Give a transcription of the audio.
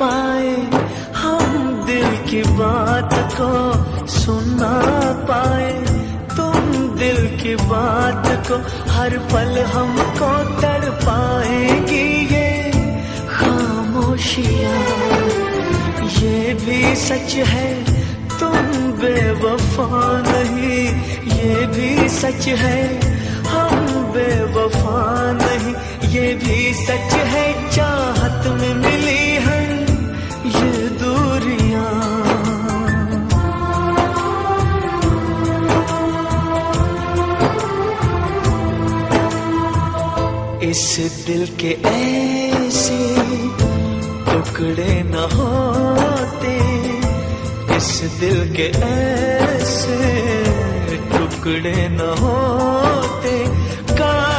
पाए, हम दिल की बात को सुन ना पाए। तुम दिल की बात को हर पल हमको तड़पाएगी ये खामोशियाँ। ये भी सच है तुम बेवफा नहीं, ये भी सच है हम बेवफा नहीं। ये भी सच है चाहत में मिली है ये दूरियां। इस दिल के ऐसे टुकड़े न होते, इस दिल के ऐसे टुकड़े न होते।